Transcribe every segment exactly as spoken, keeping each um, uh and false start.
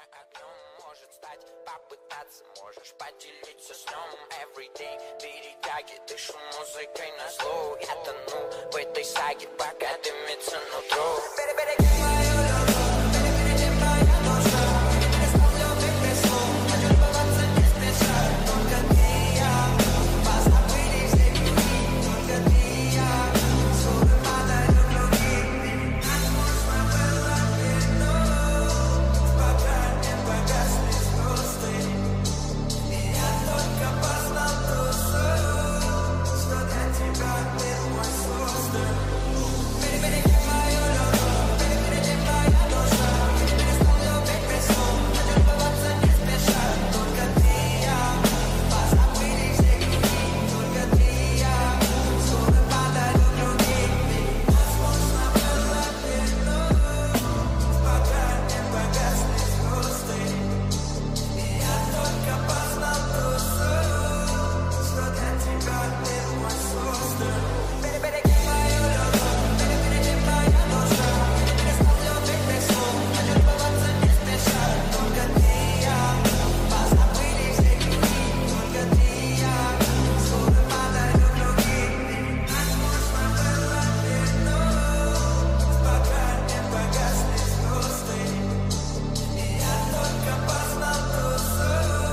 огнем может стать, попытаться можешь поделиться сном. Everyday перетяги, дышу музыкой на зло. Я тону в этой саге, пока дымится нутро. Перебереги мою любовь, перебереги моя душа. Переставлю выписку, хочу любоваться не спеша. Только ты и я, позабыли все дни. Только ты и я, скоро подарю другим. Так можно было видно, пока не погасли звезды. И я только познал душу, что для тебя мир мой создан. Перебереги мою любовь, перебереги моя душа. Переставлю выписку, хочу любоваться не спеша. Только ты и я, позабыли все дни. Только ты и я, скоро подарю другим. Возможно было видно, пока не погасли звезды. И я только познал душу, что для тебя мир мой создан. Перебереги мою любовь, перебереги моя душа. Переставлю выписку, хочу любоваться не спеша. Только ты и я, позабыли все дни. Только ты и я, скоро подарю другим. Возможно было видно, пока не погасли звезды. И я только познал душу,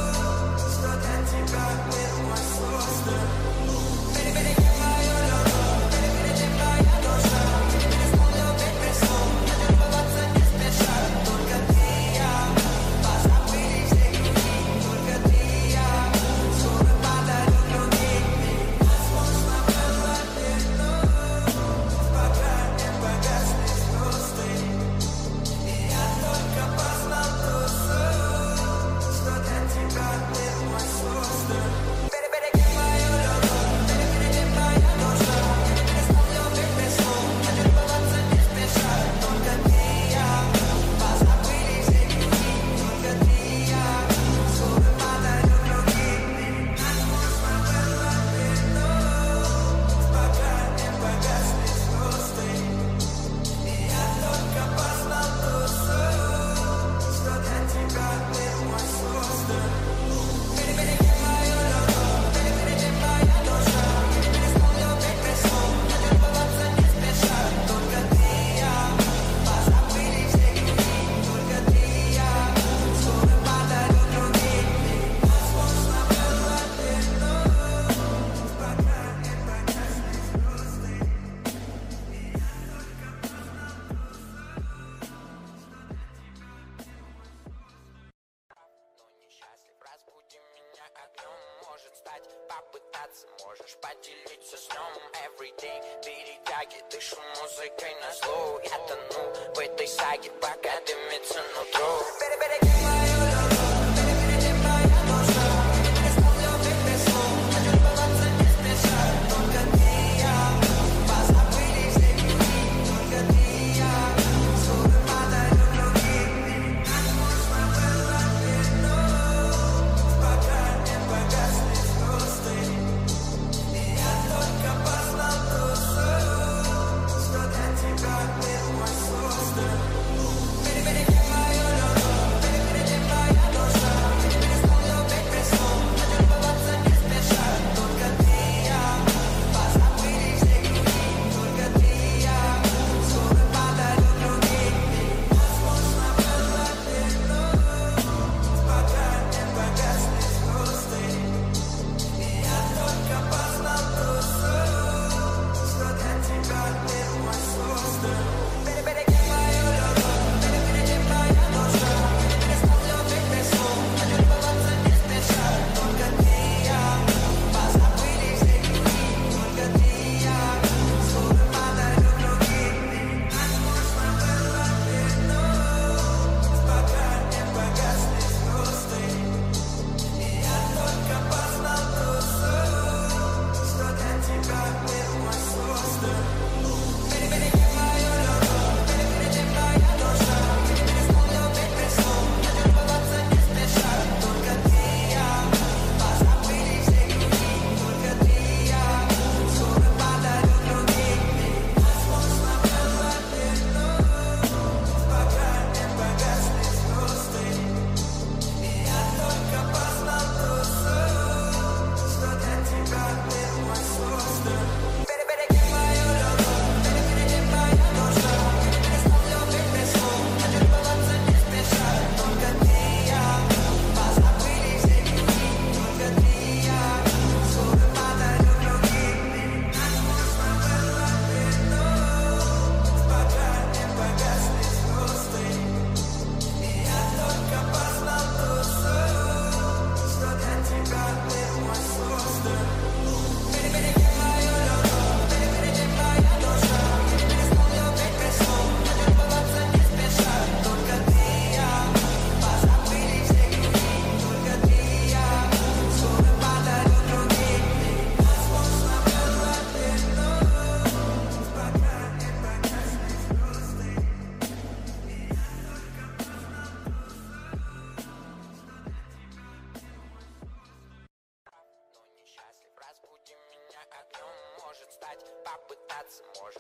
что для тебя мир мой создан. Перебереги мою любовь, перебереги моя душа. Переставлю выписку, хочу любоваться не спеша. Только ты и я, позабыли все дни. Только ты и я, скоро подарю другим. Возможно было видно, пока не погасли звезды. И я только познал душу, что для тебя мир мой создан. Перебереги мою любовь, перебереги моя душа. Переставлю выписку, хочу любоваться не спеша. Только ты и я, позабыли все дни. Только ты и я, скоро подарю другим. Возможно было видно, пока не погасли звезды. И я только познал душу, что для тебя мир мой создан. Перебереги мою любовь, перебереги моя душа. Переставлю выписку, хочу любоваться не спеша. Только ты и я, позабыли все дни. Только ты и я, скоро подарю другим. Возможно было видно, пока не погасли звезды. И я только познал душу, что для тебя мир мой создан. Но несчастлив, разбуди меня огнем может стать, попытаться можешь поделиться сном. Everyday перетяги, дышу музыкой на зло. Я тону в этой саге, пока дымится нутро. Перебереги мою любовь, перебереги моя душа. Переставлю выписку, хочу любоваться не спеша. Только ты и я, позабыли все дни. Только ты и я, скоро подарю другим. Возможно было видно, пока не погасли звезды. И я только познал душу, что для тебя мир мой создан.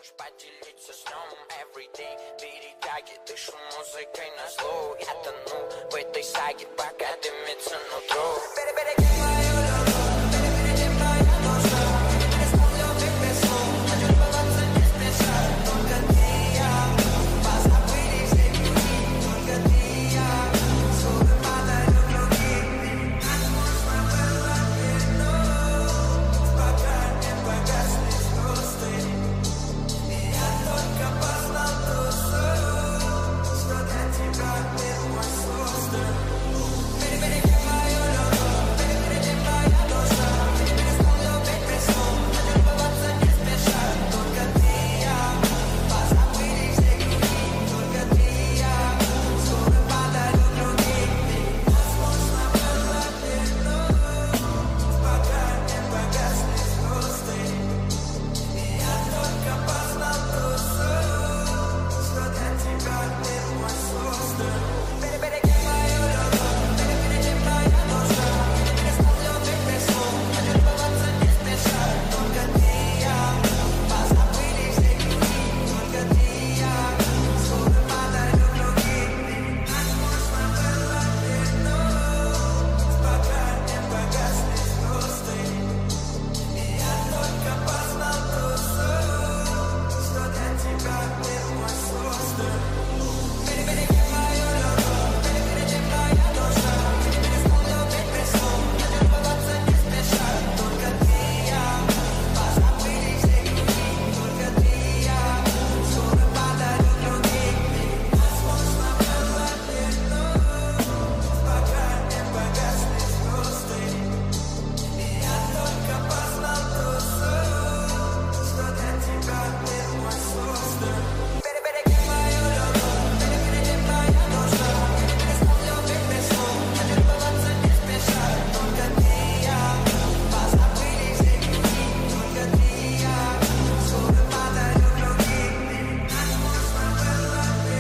можешь поделиться сном. Everyday перетяги, дышу музыкой на зло. Я тону в этой саге, пока дымится нутро. Перебереги мою любовь, перебереги мою душу. Не ставлю ведь без слов, хочу любоваться не спеша. Только ты и я, позабыли все дни. Только ты и я, скоро падают круги. Так можно было вернуть, пока не погасли звезды. И я только познал ту суть, что для тебя мир мой создан. Перебереги мою любовь, перебереги моя душа. Перестал любить без слов, хочу любоваться не спеша. Только ты и я, позабыли все круги. Только ты и я, скоро падают круги. Возможно было вернуть, пока не погасли звезды. И я только познал ту суть, что для тебя мир мой создан. Перебереги мою любовь, перебереги моя душа. Перестал любить без слов, хочу любоваться не спеша. Только ты и я, позабыли все круги. Только ты и я, скоро падают круги. Так можно было вернуть, пока не погасли звезды. И я только познал ту суть, что для тебя мир мой создан. Перебереги мою любовь, перебереги моя душа. Перестал любить без слов, хочу любоваться не спеша. Только ты и я, позабыли все круги. Только ты и я, скоро падают круги. Возможно было вернуть, пока не погасли звезды. И я только познал ту суть, что для тебя мир мой создан. Перебереги мою любовь, перебереги моя душа. Перестал любить без слов, хочу любоваться не спеша. Только ты и я, позабыли все круги. Только ты и я, скоро падают круги. Так можно было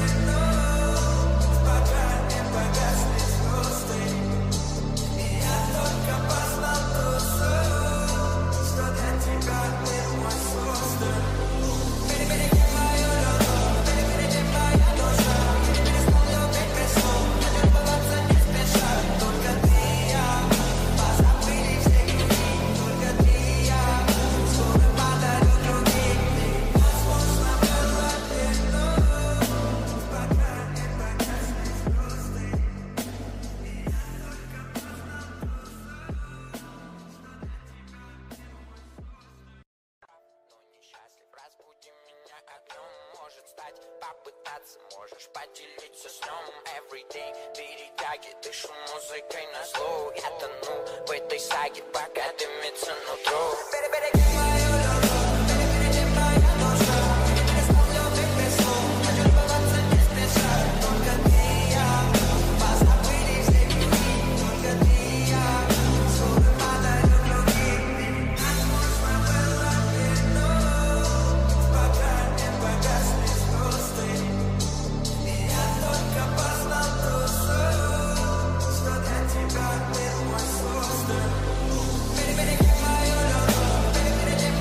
вернуть, пока не погасли звезды. И я только познал ту суть, что для тебя мир мой создан. Перебереги мою любовь, перебереги моя душа. Перестал любить без слов, хочу любоваться не спеша. Только ты и я, позабыли все круги. Только ты и я, скоро падают круги. Возможно было вернуть, пока не погасли звезды. И я только познал ту но несчастлив, разбуди меня огнем. Может стать, попытаться, можешь поделиться сном. Everyday перетяги, дышу музыкой на зло. Я тону в этой саге, пока дымится нутро. Перебереги мою любовь, перебереги моя душа. Перестал любить без слов, хочу любоваться не спеша. Только ты и я, позабыли все круги. Только ты и я, скоро падают круги. Так можно было вернуть, пока не погасли звезды. И я только познал ту суть, что для тебя мир мой создан. Перебереги мою любовь, перебереги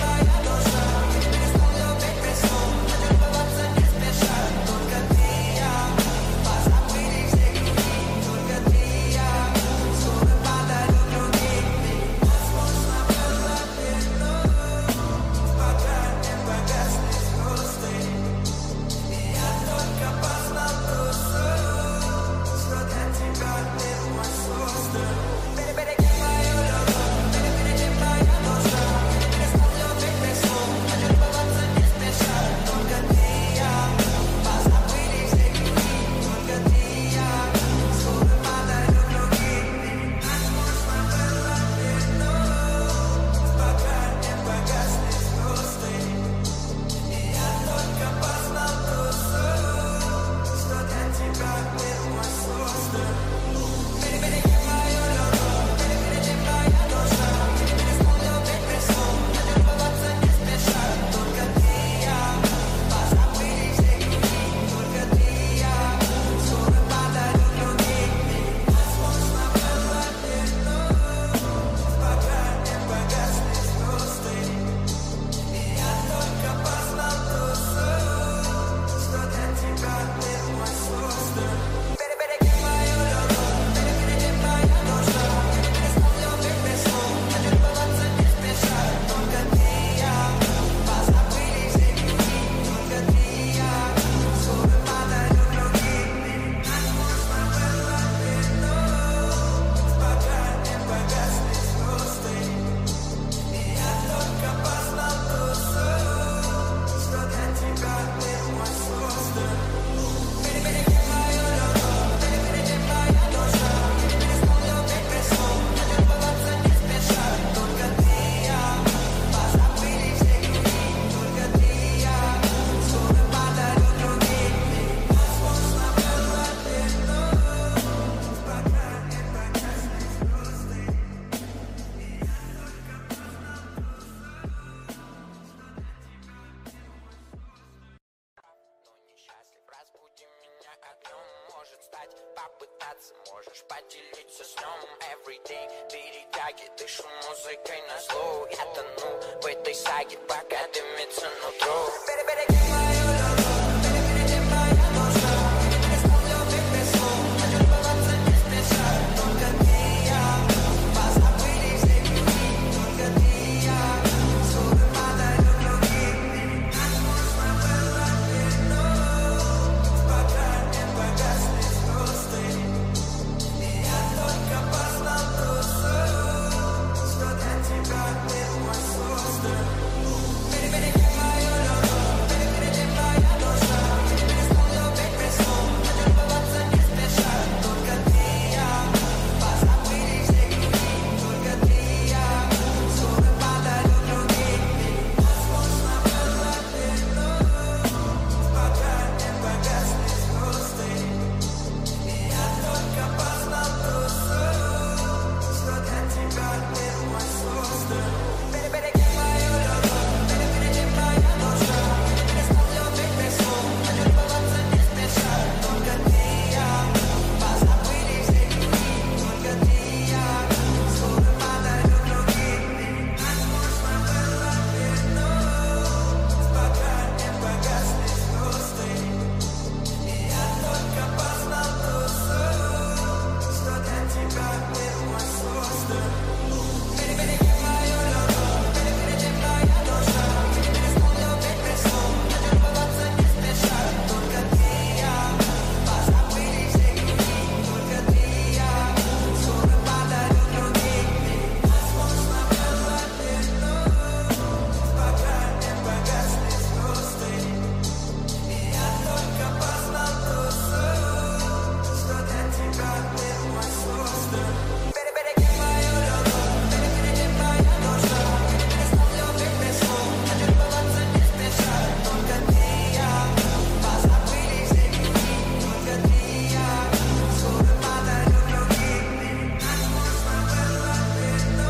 может стать, попытаться, можешь поделиться сном. Everyday перетяги, дышу музыкой на зло. Я тону в этой саге, пока дымится нутро. Перебереги мою любовь, перебереги мою душу. Не ставлю ведь без слов, хочу любоваться не спеша. Только ты и я, позабылись все любви. Только ты и я, скоро падают другие. Так можно было видно, пока не погасли звезды. И я только познал душу, что для тебя мир мой создан. Перебереги мою любовь, перебереги моя душа. Не ставлю ведь без слов, хочу любоваться не спеша. Только ты и я, позабылись все любви. Только ты и я, скоро падают другие. Возможно было видно, пока не погасли звезды. И я только познал душу, что для тебя мир мой создан. Перебереги мою любовь, перебереги моя душа. Не ставлю ведь без слов, хочу любоваться не спеша. Только ты и я, позабылись все любви. Только ты и я, скоро падают другие. Возможно было видно, пока не погасли звезды. И я только познал душу, что для тебя мир мой создан. Перебереги мою любовь, перебереги моя душа. Не ставлю ведь без слов, хочу любоваться не спеша. Только ты и я, позабылись все любви. Только ты и я, скоро падают другие. Возможно было видно, пока не погасли звезды. И я только познал душу, что для тебя мир мой создан. Перебереги мою любовь, перебереги моя душа. Не ставлю ведь без слов, хочу любоваться не спеша. Только ты и я, позабылись все любви. Только ты и я, скоро падают другие. Возможно было видно,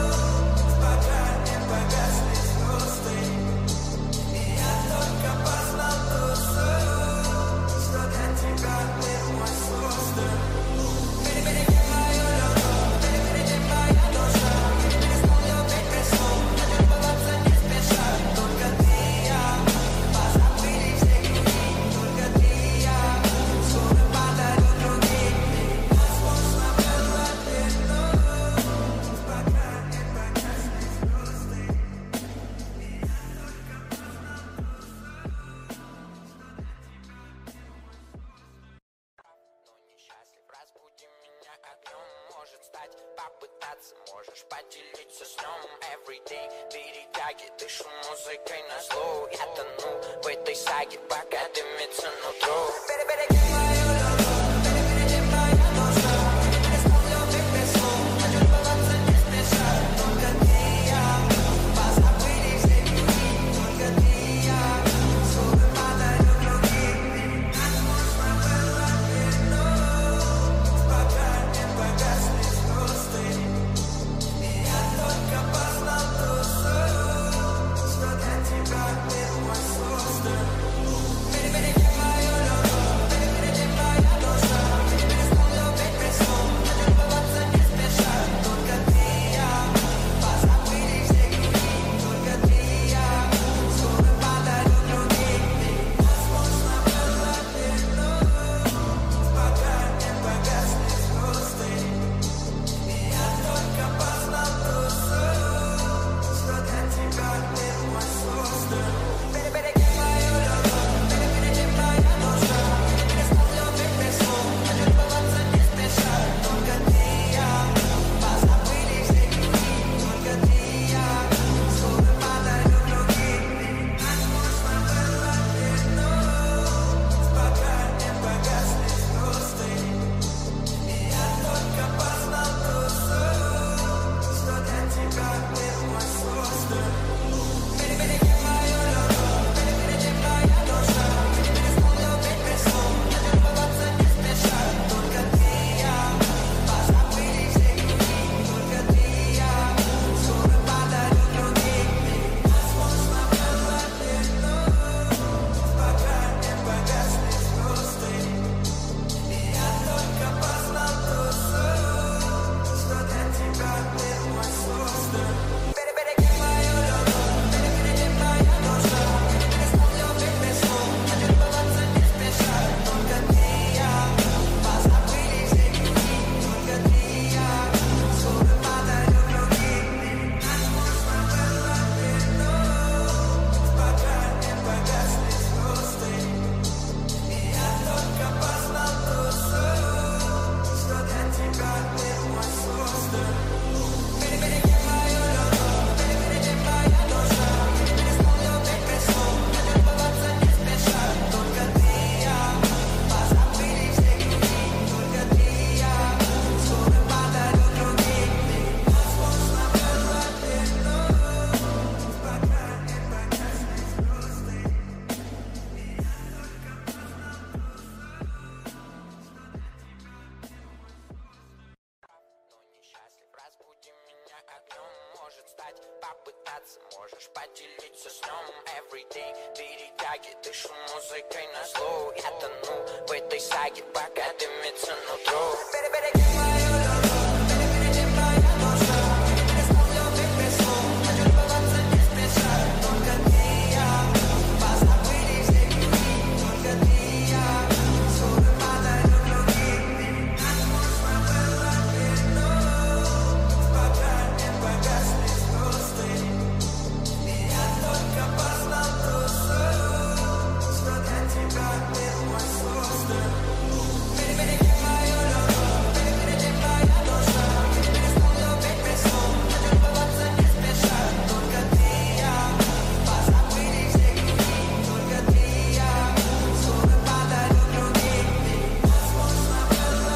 пока не погасли звезды. И я только познал душу, что для тебя мир мой создан. Перебереги мою любовь, перебереги моя душа. Не ставлю ведь без слов, хочу любоваться не спеша. Только ты и я, позабылись все любви. Только ты и я, скоро падают другие. Возможно было видно, пока не погасли звезды. И я только познал но несчастлив, разбуди меня огнем. Может стать, попытаться, можешь поделиться сном. Everyday перетяги, дышу музыкой на зло. Я тону в этой саге, пока дымится нутро. Перебереги мою любовь, перебереги моя душа. Не ставлю ведь без слов, хочу любоваться не спеша. Только ты и я, позабылись все любви. Только ты и я, скоро падают другие. Возможно было видно, пока не погасли звезды. И я только познал душу, что для тебя мир мой создан. Перебереги мою любовь, перебереги попытаться, можешь поделиться сном. Everyday перетяги, дышу музыкой на зло. Я тону в этой саге, пока дымится нутро. Береги мою любовь, береги моя душа. Я ставлю ведь без слов, хочу любоваться не спеша. Только ты и я, позабыли все грехи. Только ты и я, скоро падают другие. Нас можно было вернуть, пока не погасли звезды. И я только познал ту суть, что для тебя мир мой создан. Береги мою любовь, береги моя душа. Я ставлю ведь без слов, хочу любоваться не спеша. Только ты и я, позабыли все грехи. Только ты и я, скоро падают другие. Нас можно было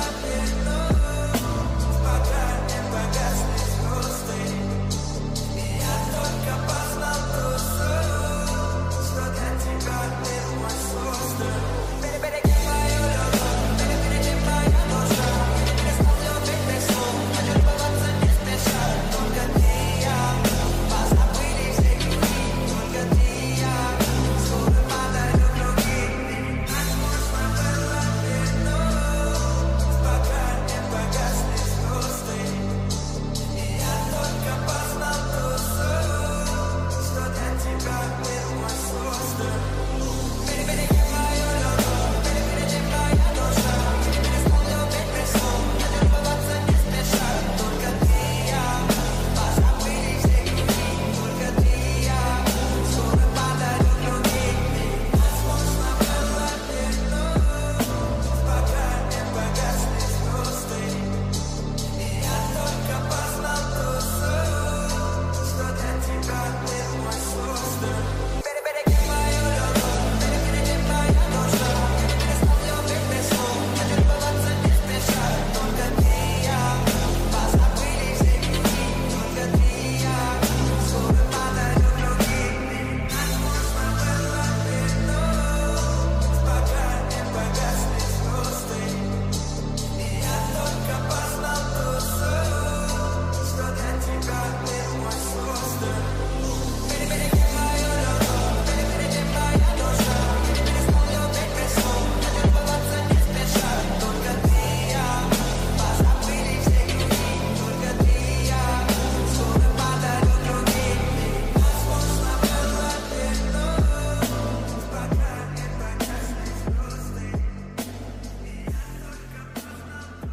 вернуть, пока не погасли звезды. И я только познал ту суть, что для тебя мир мой создан. Береги мою любовь, береги моя душа. Я ставлю ведь без слов, хочу любоваться не спеша. Только ты и я, позабыли все грехи. Только ты и я, скоро падают другие. Нас можно было вернуть, пока не погасли звезды. И я только познал ту суть, что для тебя мир мой создан. Береги мою любовь, береги моя душа. Я ставлю ведь без слов, хочу любоваться не спеша. Только ты и я, позабыли все грехи. Только ты и я, скоро падают другие. Нас можно было вернуть, пока не погасли звезды. И я только познал ту суть, что для тебя мир мой создан. Береги мою любовь, береги моя душа. Я ставлю ведь без слов, хочу любоваться не спеша. Только ты и я, позабыли все грехи. Только ты и я, скоро падают другие. Нас можно было вернуть, пока не погасли звезды. И я только познал ту суть, что для тебя мир мой создан. Береги мою любовь, береги моя душа. Я ставлю ведь без слов, хочу любоваться не спеша. Только ты и я, позабыли все грехи. Только ты и я, скоро падают другие. Нас можно было вернуть, пока не погасли звезды. И я только познал ту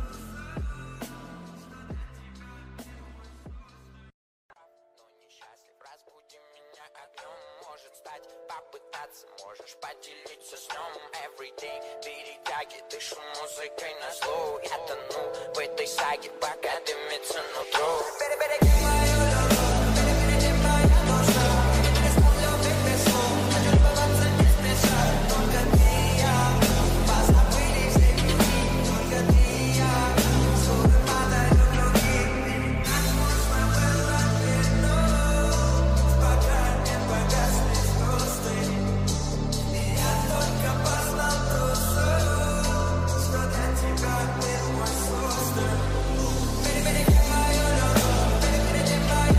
но несчастлив, разбуди меня огнем. Может стать, попытаться, можешь поделиться сном. Everyday перетяги, дышу музыкой на зло. Я тону в этой саге, пока дымится нутро. Береги мою любовь, береги моя душа. Я ставлю ведь без слов, хочу любоваться не спеша. Только ты и я, позабыли все грехи. Только ты и я, скоро падают другие. Нас можно было вернуть, пока не погасли звезды. И я только познал ту суть, что для тебя мир мой создан. Береги мою любовь, береги моя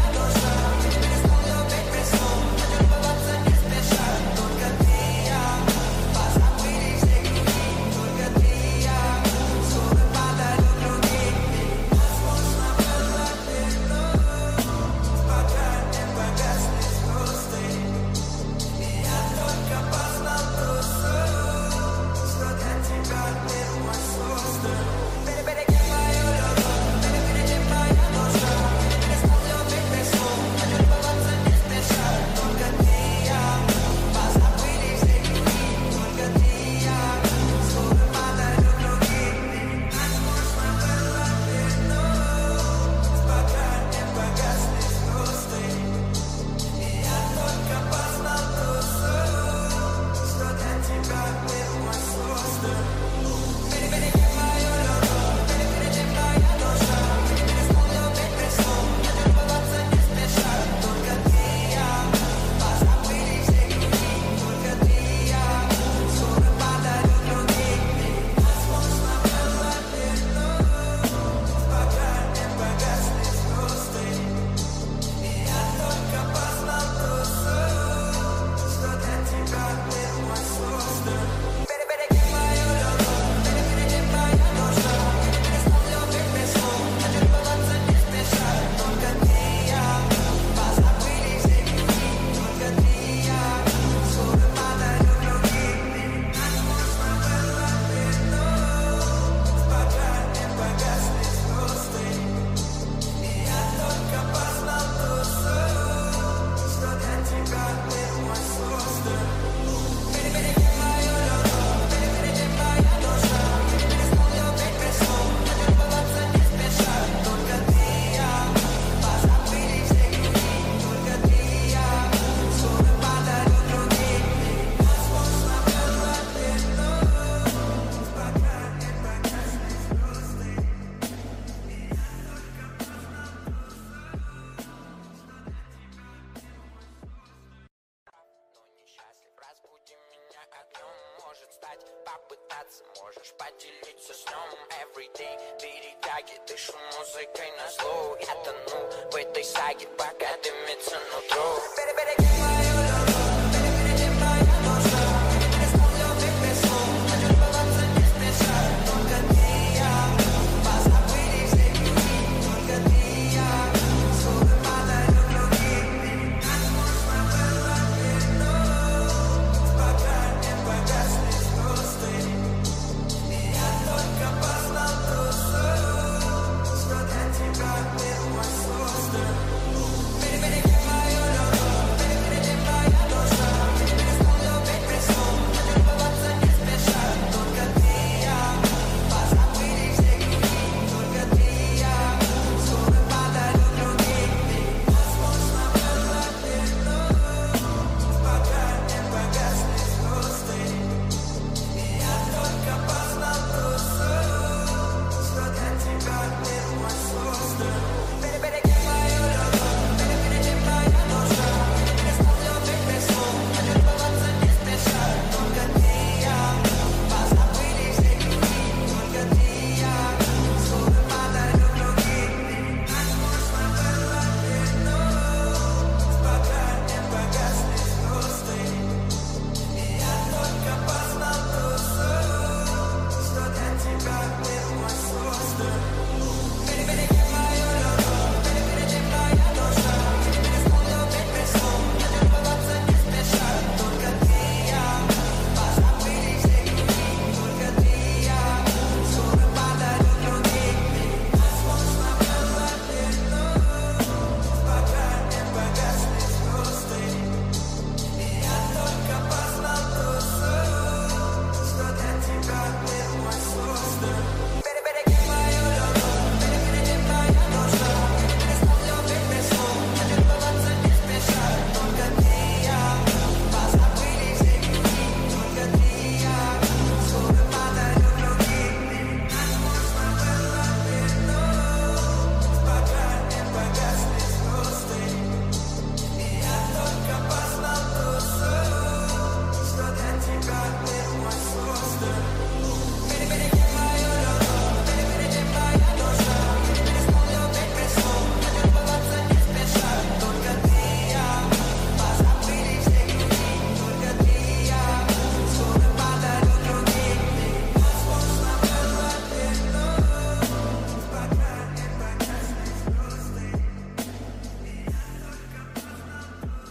поделиться сном. Everyday перетяги, дышу музыкой на зло. Я тону в этой саге, пока дымится нутро. Перебереги мою любовь, перебереги мою душу. Переставлю тебе сон, хочу сбываться не спеша. Только ты и я, позабыли все дни. Только ты и я, скоро падают круги. Как можно было видно, пока не погасли звезды. И я только познал душу, что для тебя мир мой создан. Перебереги мою любовь, перебереги мою душу. Перестал любить без слов, хочу сбываться не спеша. Только ты и я, позабыли все грехи. Только ты и я, скоро падают круги. Возможно, было видно, пока не погасли звезды. И я только познал душу, что для тебя мир мой создан. Перебереги мою любовь, перебереги мою душу. Перестал любить без слов, хочу сбываться не спеша. Только ты и я, позабыли все грехи. Только ты и я, скоро падают круги. Как можно было видно, пока не погасли звезды. И я только познал душу, что для тебя мир мой создан. Перебереги мою любовь, перебереги мою душу. Перестал любить без слов, хочу сбываться не спеша. Только ты и я, позабыли все грехи. Только ты и я, скоро падают круги. Возможно, было видно, пока не погасли звезды. И я только познал душу, что для тебя мир мой создан. Перебереги мою любовь, перебереги мою душу. Перестал любить без слов, хочу сбываться не спеша. Только ты и я, позабыли все грехи. Только ты и я, скоро падают круги. Как можно было видно, пока не погасли звезды. И я только познал душу, что для тебя мир мой создан. Перебереги мою любовь, перебереги мою душу. Перестал любить без слов, хочу сбываться не спеша. Только ты и я, позабыли все грехи. Только ты и я, скоро падают круги. Возможно, было видно, пока не погасли звезды. И я только познал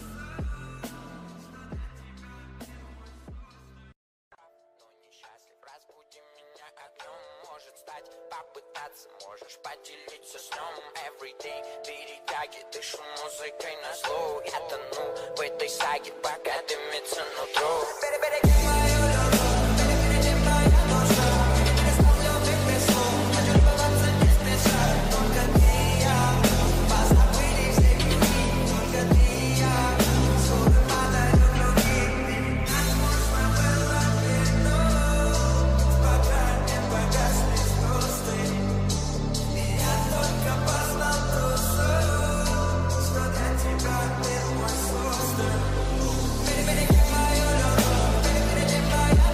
но несчастлив, разбуди меня огнем. Может стать, попытаться, можешь поделиться сном. Everyday перетяги, дышу музыкой на зло. Я тону в этой саге, пока дымится нутро. Перебереги мою любовь, перебереги мою душу. Перестал любить без слов, хочу сбываться не спеша. Только ты и я, позабыли все грехи. Только ты и я, скоро падают круги. Как можно было видно, пока не погасли звезды. И я только познал душу, что для тебя мир мой создан. Перебереги мою любовь, перебереги мою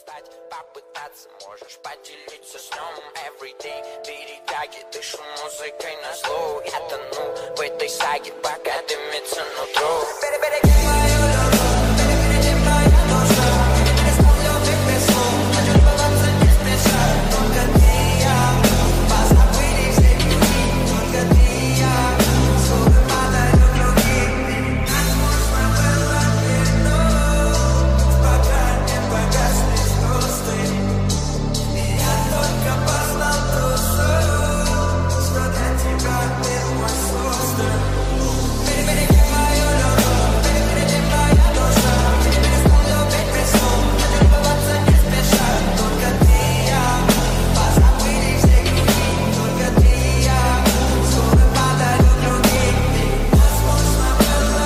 встать, попытаться, можешь поделиться сном. Everyday перетяги, дышу музыкой на зло. Я тону в этой саге, пока дымится нутро. Перебереги мою любовь, перебереги мою душу. Не ставлю ведь без слов, хочу любоваться не спеша. Только ты и я, позабыли все дни. Только ты и я, скоро подарю другим. Как можно было вернуть, пока не погасли звезды. И я только познал ту суть, что для тебя мир мой создан. Перебереги мою любовь, перебереги мою душу. Не ставлю ведь без слов, хочу любоваться не спеша. Только ты и я, позабыли все грехи. Только ты и я, скоро подарю другим. Возможно было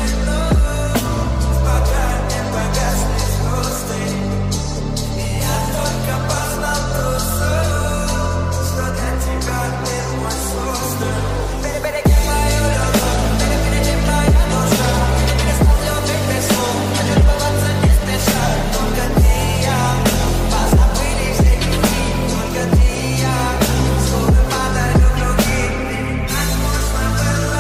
вернуть, пока не погасли звезды. И я только познал ту суть, что для тебя мир мой создан. Перебереги мою любовь, перебереги мою душу. Не ставлю ведь без слов, хочу любоваться не спеша. Только ты и я, позабыли все грехи. Только ты и я, скоро подарю другим. Как можно было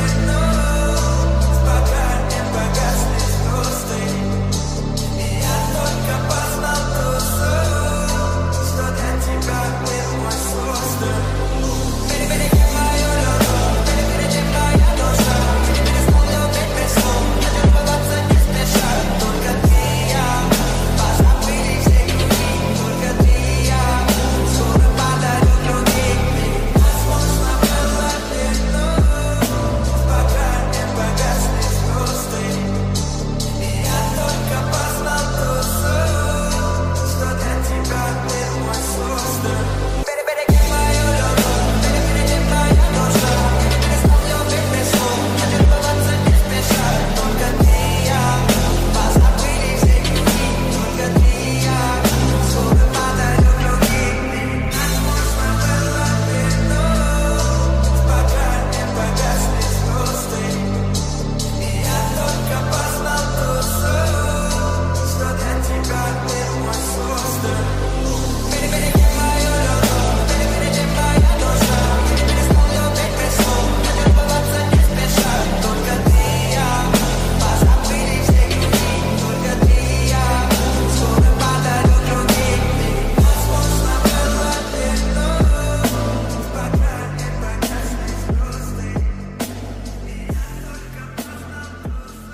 вернуть, пока не погасли звезды. И я только познал ту суть, что для тебя мир мой создан. Перебереги мою любовь, перебереги мою душу. Не ставлю ведь без слов, хочу любоваться не спеша. Только ты и я, позабыли все грехи. Только ты и я, скоро подарю другим. Возможно было вернуть, пока не погасли звезды. И я только познал ту суть, что для тебя мир мой создан. Перебереги мою любовь, перебереги мою душу. Не ставлю ведь без слов, хочу любоваться не спеша. Только ты и я, позабыли все грехи. Только ты и я, скоро подарю другим. Как можно было вернуть, пока не погасли звезды. И я только познал ту суть, что для тебя мир мой создан. Перебереги мою любовь, перебереги мою душу. Не ставлю ведь без слов, хочу любоваться не спеша. Только ты и я, позабыли все грехи. Только ты и я, скоро подарю другим. Возможно было вернуть, пока не погасли звезды. И я только познал ту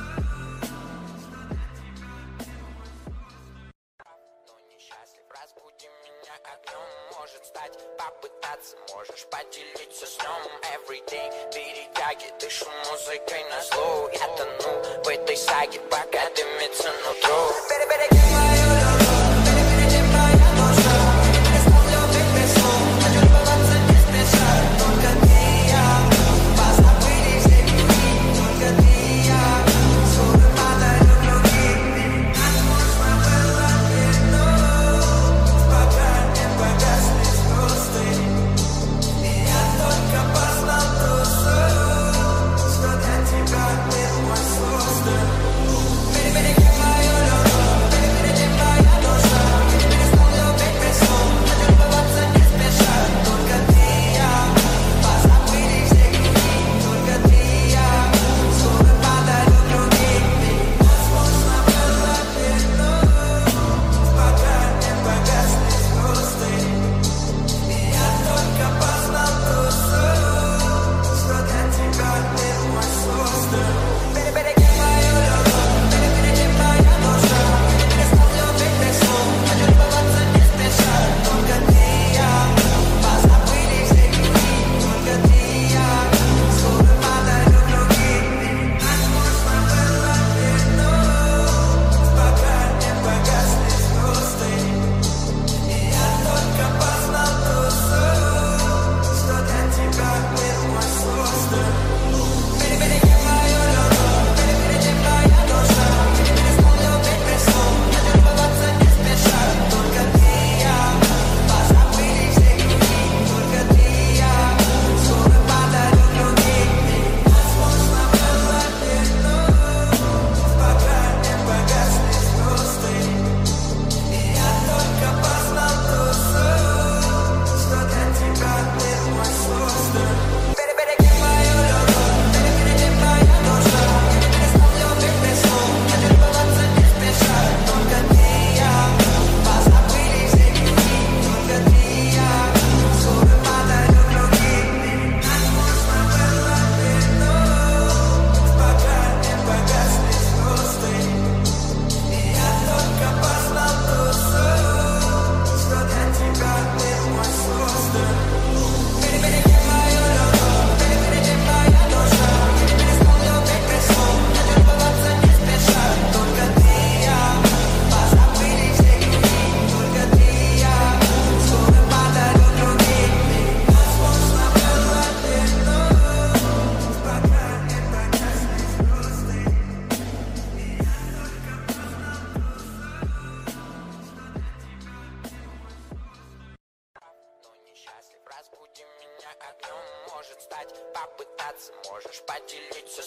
но несчастлив, разбуди меня огнем. Может стать, попытаться, можешь поделиться сном. Everyday перетяги, дышу музыкой на зло. Я тону в этой саге, пока дымится нутро. Перебереги мою любовь, перебереги мою душу. Не ставлю ведь без слов, хочу любоваться не спеша. Только ты и я, позабыли все грехи. Только ты и я, скоро подарю другим. Как можно было вернуть, пока не погасли звезды. И я только познал ту суть, что для тебя мир мой создан. Перебереги мою любовь, перебереги мою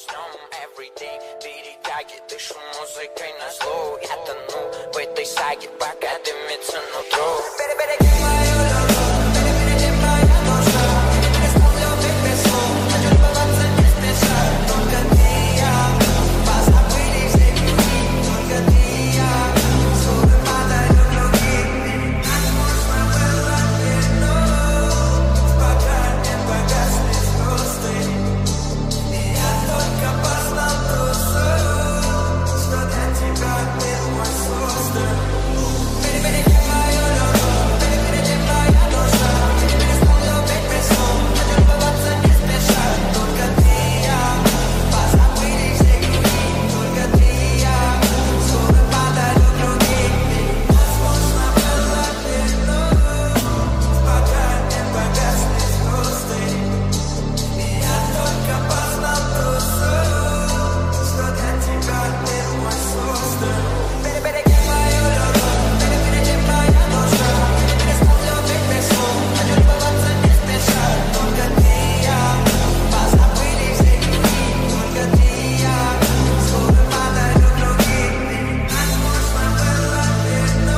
сном everyday. Перетяги, дышу музыкой на зло. Я тону в этой саге, пока дымится нутро. Перебереги мою любовь, перебереги мою душу. Не ставлю ведь без слов, хочу сбываться не спеша. Только ты и я, позабыли все грехи. Только ты и я, скоро падают другие. Так можно было видно, пока не погасли звезды. И я только познал душу, что для тебя мир мой создан. Перебереги мою любовь, перебереги мою душу. Не ставлю ведь без слов, хочу сбываться не спеша. Только ты и я, позабыли все грехи. Только ты и я, скоро падают другие. Возможно было видно, пока не погасли звезды. И я только познал душу, что для тебя мир мой создан. Перебереги мою любовь, перебереги мою душу. Не ставлю ведь без слов, хочу сбываться не спеша. Только ты и я, позабыли все грехи. Только ты и я, скоро падают другие. Возможно было видно,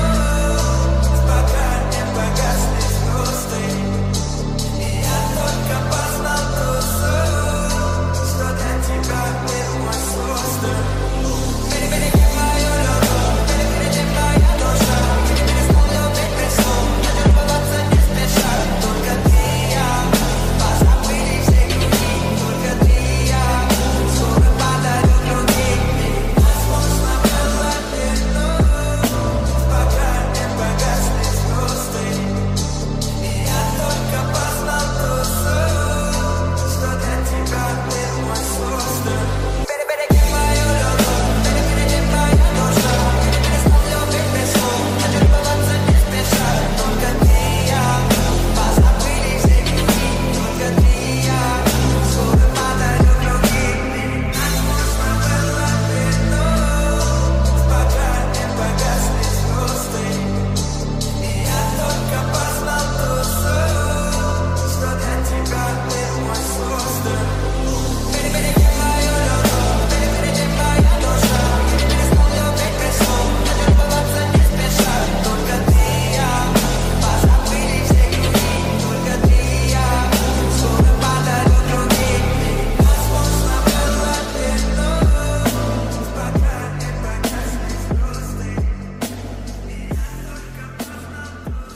пока не погасли звезды. И я только познал душу, что для тебя мир мой создан. Перебереги мою любовь, перебереги мою душу. Не ставлю ведь без слов, хочу сбываться не спеша. Только ты и я, позабыли все грехи. Только ты и я, скоро падают другие. Возможно было видно, пока не погасли звезды. И я только познал душу, что для тебя мир мой создан. Перебереги мою любовь, перебереги мою душу. Не ставлю ведь без слов, хочу сбываться не спеша. Только ты и я, позабыли все грехи. Только ты и я, скоро падают другие. Возможно было видно, пока не погасли звезды. И я только познал душу, что для тебя мир мой создан. Перебереги мою любовь, перебереги мою душу. Не ставлю ведь без слов, хочу сбываться не спеша. Только ты и я, позабыли все грехи. Только ты и я, скоро падают другие. Возможно было видно, пока не погасли звезды. И я только познал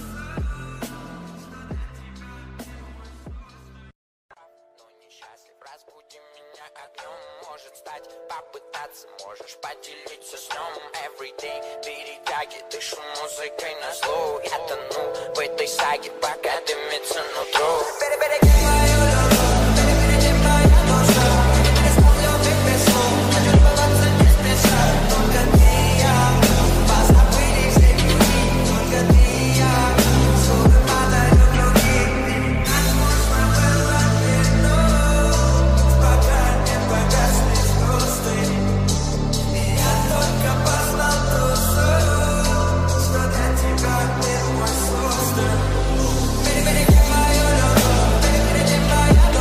но несчастлив, разбуди меня огнем. Может стать, попытаться, можешь поделиться сном everyday. Перетяги, дышу музыкой на зло. Я тону в этой саге, пока дымится нутро. Перебереги мою любовь, перебереги мою душу. Не ставлю ведь без слов, хочу сбываться не спеша. Только ты и я, позабыли все грехи. Только ты и я, скоро падают другие. Возможно было видно, пока не погасли звезды. И я только познал душу, что для тебя мир мой создан. Перебереги мою любовь, перебереги мою душу.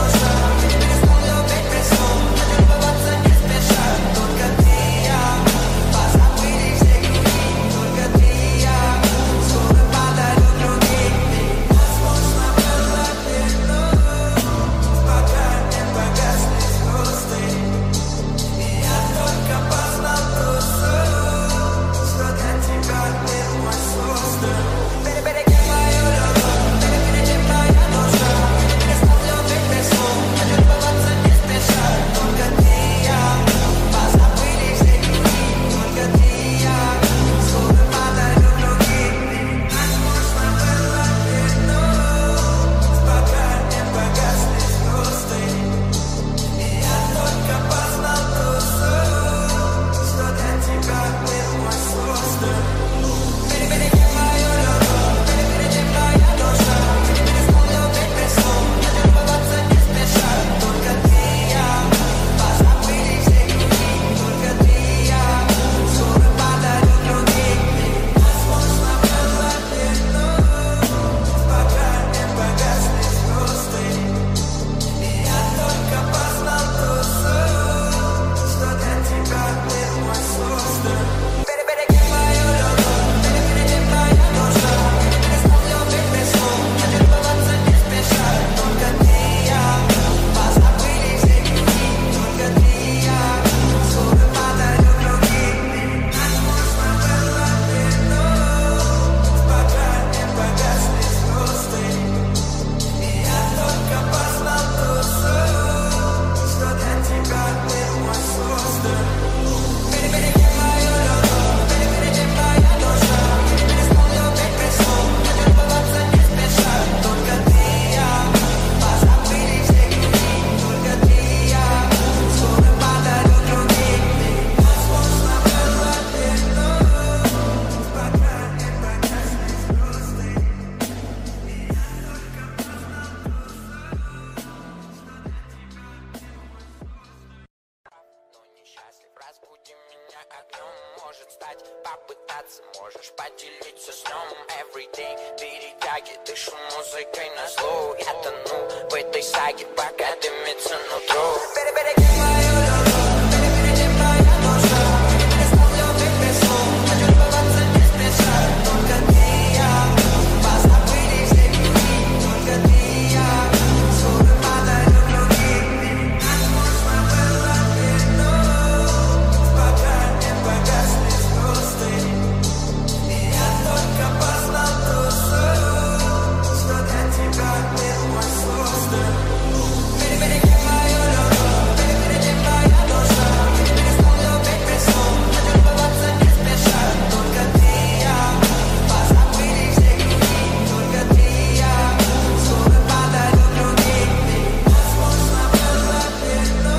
огнем может стать, попытаться можешь поделиться сном. Everyday перетяги, дышу музыкой на зло. Я тону в этой саге, пока дымится нутро. Перебереги мою любовь, перебереги мою душу. Не ставлю выписку, хочу любоваться не спеша. Только ты и я, позабыли все дни. Только ты и я, скоро падают круги. Так можно было видно, пока не погасли звезды. И я только познал ту суть, что для тебя мир мой создан. Перебереги мою любовь, перебереги мою душу. Не ставлю выписку, хочу любоваться не спеша. Только ты и я, позабыли все круги. Только ты и я, скоро падают круги. Возможно было видно,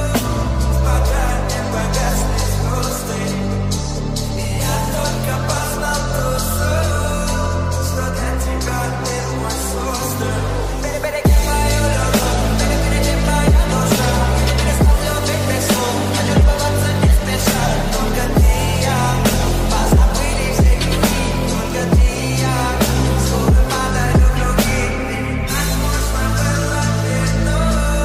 пока не погасли звезды. И я только познал ту суть, что для тебя мир мой создан. Перебереги мою любовь, перебереги мою душу. Не ставлю выписку, хочу любоваться не спеша. Только ты и я, позабыли все круги. Только ты и я, скоро падают круги. Возможно было видно,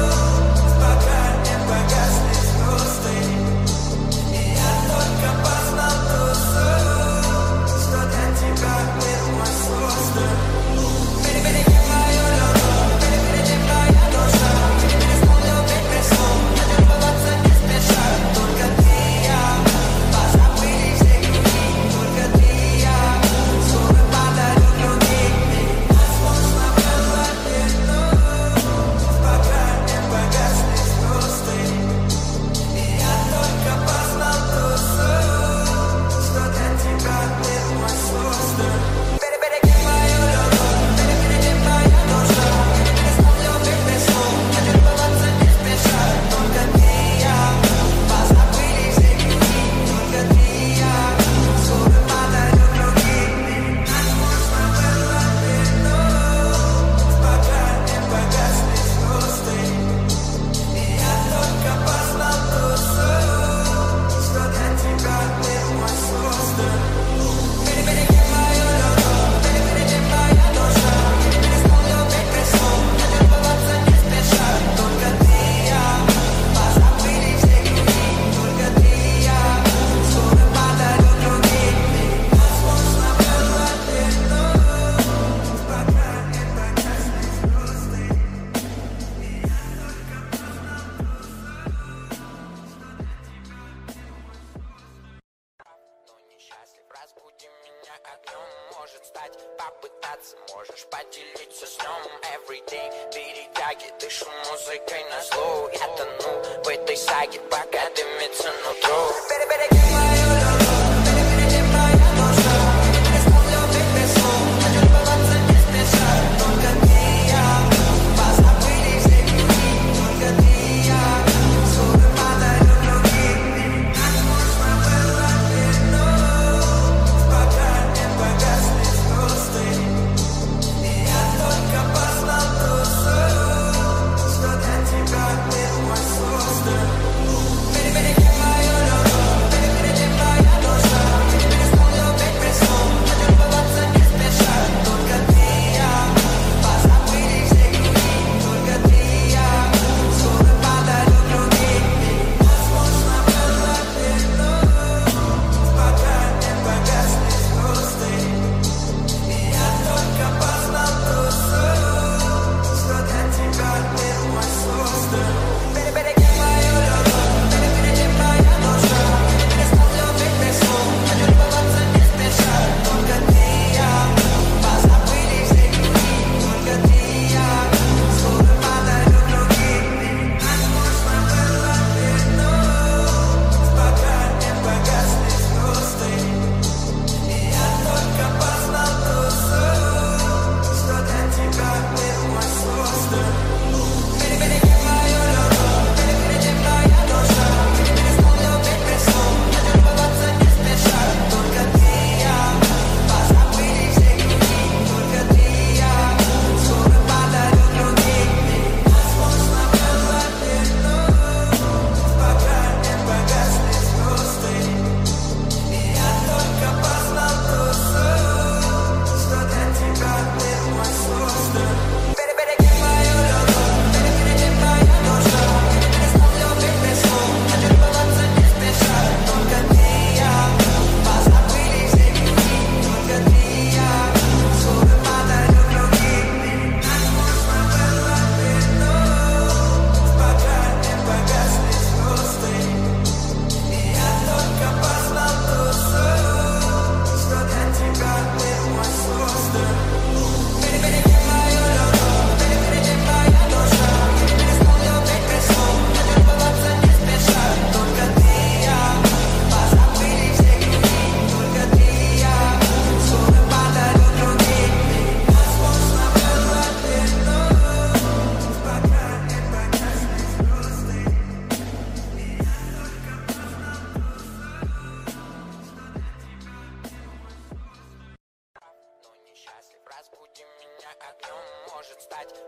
пока не погасли звезды. И я только познал ту суть, что для тебя мир мой создан. Перебереги мою любовь, перебереги мою душу. Не ставлю выписку, хочу любоваться не спеша. Только ты и я, позабыли все круги. Только ты и я, скоро падают круги. Возможно было видно, пока не погасли звезды. И я только познал ту суть, что для тебя мир мой создан. Перебереги мою любовь, перебереги мою душу. Не ставлю выписку, хочу любоваться не спеша. Только ты и я, позабыли все круги. Только ты и я, скоро падают круги. Возможно было видно, пока не погасли звезды. И я только познал ту суть, что для тебя мир мой создан. Перебереги мою любовь, перебереги мою душу. Не ставлю выписку, хочу любоваться не спеша. Только ты и я, позабыли все круги. Только ты и я, скоро падают круги. Возможно было видно, пока не погасли звезды. И я только познал ту но несчастлив, разбуди меня огнем. Может стать, попытаться можешь поделиться сном. Everyday перетяги, дышу музыкой на зло. Я тону в этой саге, пока дымится нутро. Перебереги мою любовь, перебереги мою душу. Не ставлю выписку, хочу любоваться не спеша. Только ты и я, позабыли все круги. Только ты и я, скоро падают круги. Возможно было видно, пока не погасли звезды. И я только познал ту суть, что для тебя мир мой создан. Перебереги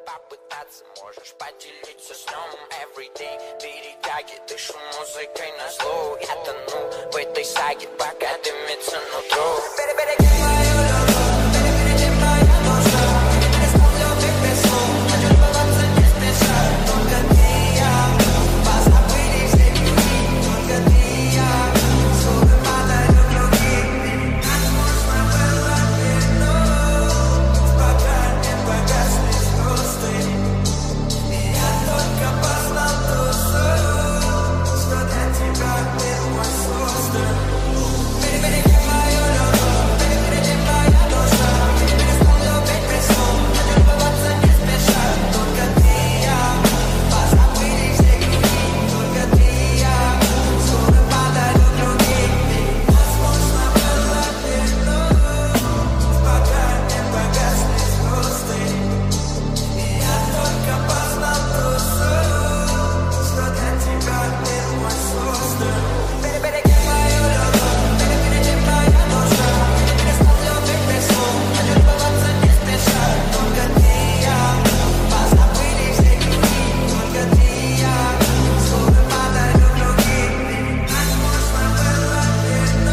попытаться, можешь поделиться сном. Everyday перетяги, дышу музыкой на зло. Я тону в этой саге, пока дымится нутро. Перебереги мою любовь, перебереги мою душу. Не ставлю в песну, хочу любоваться не спеша. Только ты и я, позабыли все дни. Только ты и я, скоро падают круги. Как можно было видно, пока не погасли звезды. И я только познал ту суть, что для тебя мир мой создан. Перебереги мою любовь, перебереги мою душу. Не ставлю в песну, хочу любоваться не спеша. Только ты и я, позабыли все круги. Только ты и я, скоро падают круги. Возможно было видно, пока не погасли звезды. И я только познал ту суть, что для тебя мир мой создан. Перебереги мою любовь, перебереги мою душу. Не ставлю в песну, хочу любоваться не спеша. Только ты и я, позабыли все круги. Только ты и я, скоро падают круги. Возможно было видно,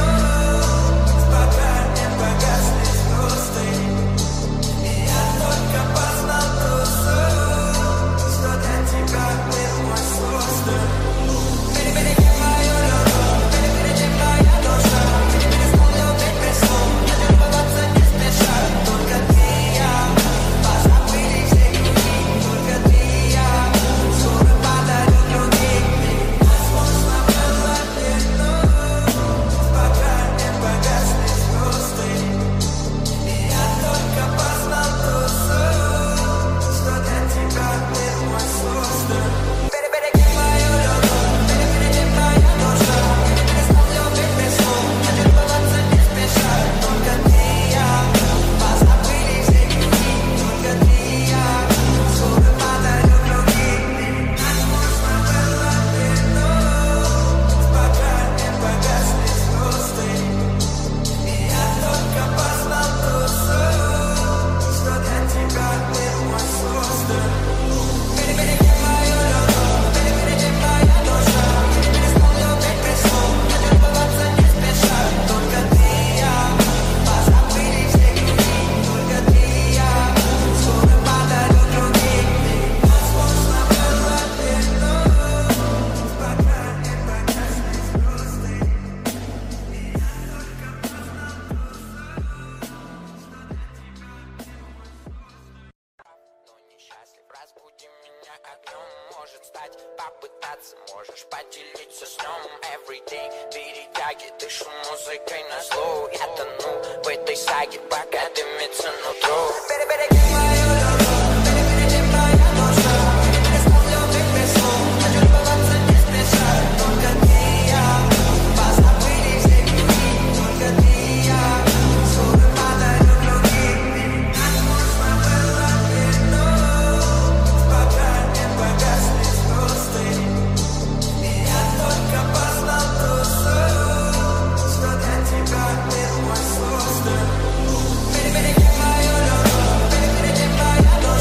пока не погасли звезды. И я только познал ту суть, что для тебя мир мой создан. Перебереги мою любовь, перебереги мою душу. Не ставлю в песну, хочу любоваться не спеша. Только ты и я, позабыли все круги. Только ты и я, скоро падают круги. Возможно было видно, пока не погасли звезды. И я только познал ту суть, что для тебя мир мой создан. Перебереги мою любовь, перебереги мою душу. Не ставлю в песну, хочу любоваться не спеша. Только ты и я, позабыли все круги. Только ты и я, скоро падают круги. Возможно было видно, пока не погасли звезды. И я только познал ту суть, что для тебя мир мой создан. Перебереги мою любовь, перебереги мою душу. Не ставлю в песну, хочу любоваться не спеша. Только ты и я, позабыли все круги. Только ты и я, скоро падают круги. Возможно было видно, пока не погасли звезды. И я только познал ту но несчастлив, разбуди меня огнем. Может стать, попытаться, можешь поделиться сном. Everyday перетяги, дышу музыкой на зло. Я тону в этой саге, пока дымится нутро. Перебереги мою любовь, перебереги мою душу. Не ставлю в песну, хочу любоваться не спеша. Только ты и я, позабыли все круги. Только ты и я, скоро падают круги. Возможно было видно, пока не погасли звезды. И я только познал ту суть, что для тебя мир мой создан. Перебереги мою любовь, перебереги мою душу.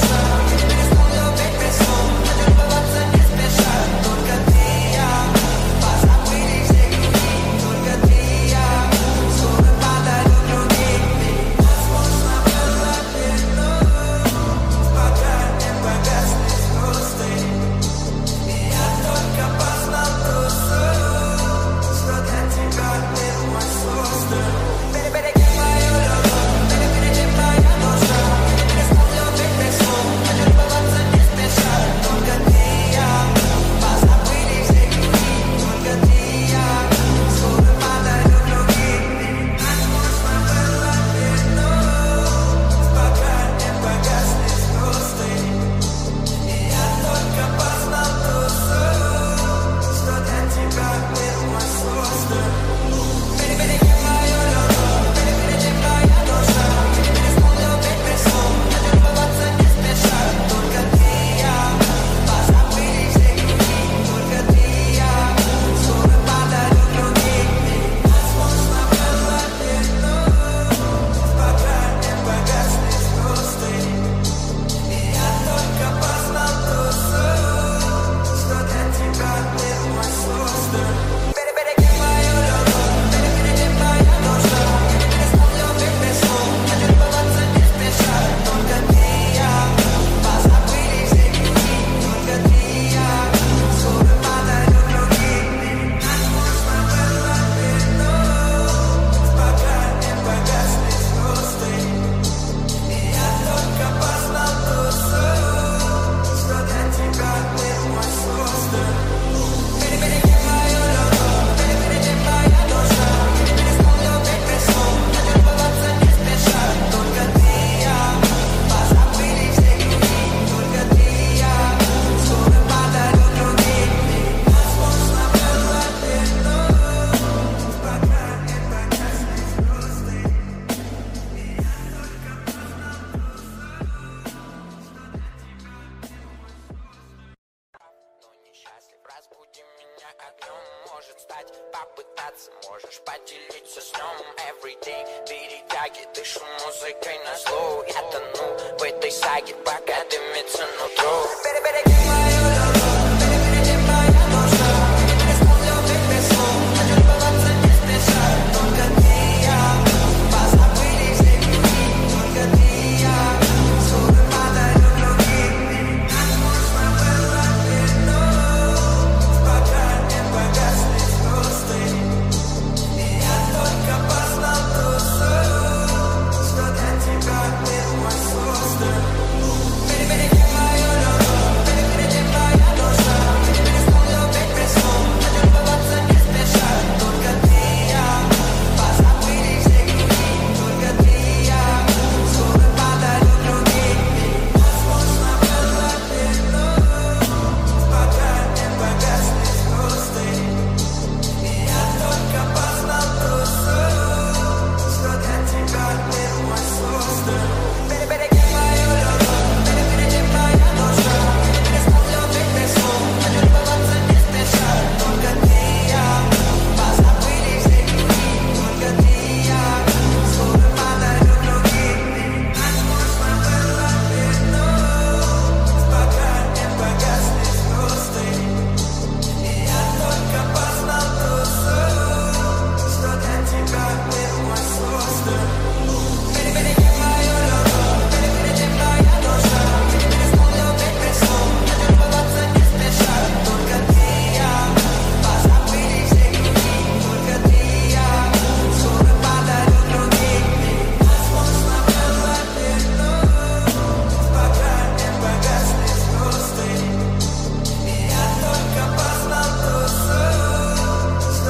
встать, попытаться, можешь поделиться сном. Everyday перетяги, дышу музыкой на зло. Я тону в этой саге, пока дымится нутро. Перебереги мою любовь.